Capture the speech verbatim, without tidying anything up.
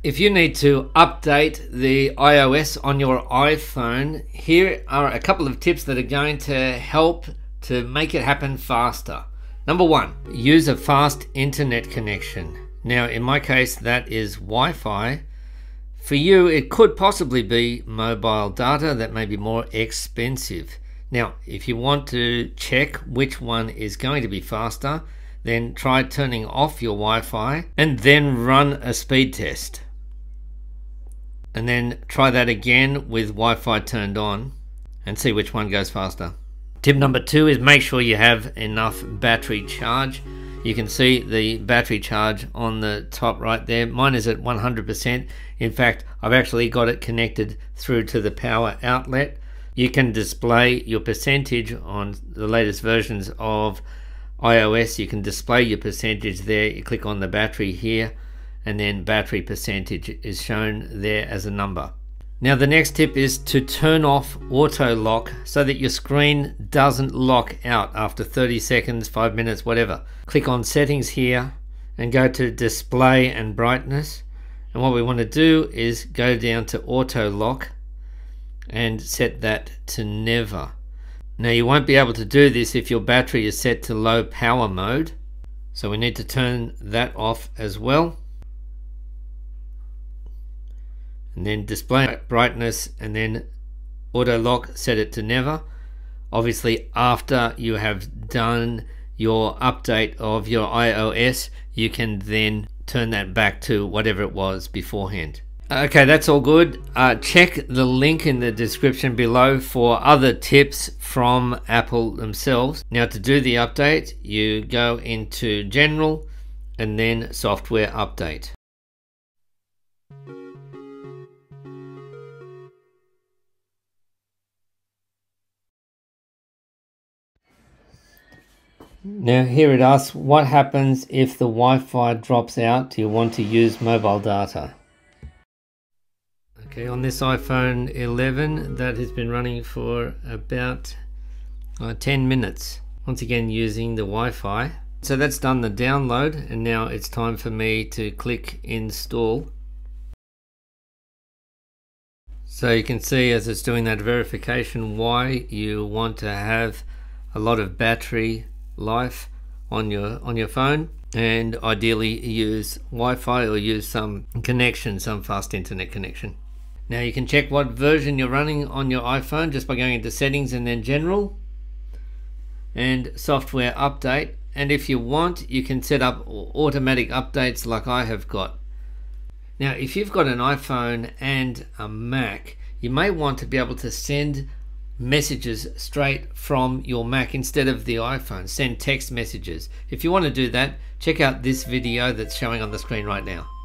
If you need to update the iOS on your iPhone, here are a couple of tips that are going to help to make it happen faster. Number one, use a fast internet connection. Now, in my case, that is Wi-Fi. For you, it could possibly be mobile data that may be more expensive. Now, if you want to check which one is going to be faster, then try turning off your Wi-Fi and then run a speed test. And then try that again with Wi-Fi turned on and see which one goes faster. Tip number two is make sure you have enough battery charge. You can see the battery charge on the top right there. Mine is at one hundred percent. In fact, I've actually got it connected through to the power outlet. You can display your percentage on the latest versions of iOS. You can display your percentage there. You click on the battery here, and then battery percentage is shown there as a number. Now the next tip is to turn off auto lock so that your screen doesn't lock out after thirty seconds, five minutes, whatever. Click on settings here and go to display and brightness, and what we want to do is go down to auto lock and set that to never. Now you won't be able to do this if your battery is set to low power mode, so we need to turn that off as well. And then display brightness and then auto lock, set it to never. Obviously after you have done your update of your iOS, you can then turn that back to whatever it was beforehand. Okay, that's all good. Uh, check the link in the description below for other tips from Apple themselves. Now to do the update, you go into General and then Software Update. Now here it asks, what happens if the Wi-Fi drops out? Do you want to use mobile data? Okay, on this iPhone eleven, that has been running for about uh, ten minutes. Once again using the Wi-Fi. So that's done the download, and now it's time for me to click install. So you can see as it's doing that verification why you want to have a lot of battery life on your on your phone, and ideally use Wi-Fi or use some connection, some fast internet connection. Now you can check what version you're running on your iPhone just by going into settings and then general and software update, and if you want you can set up automatic updates like I have got. Now if you've got an iPhone and a Mac, you may want to be able to send messages straight from your Mac instead of the iPhone. Send text messages. If you want to do that, check out this video that's showing on the screen right now.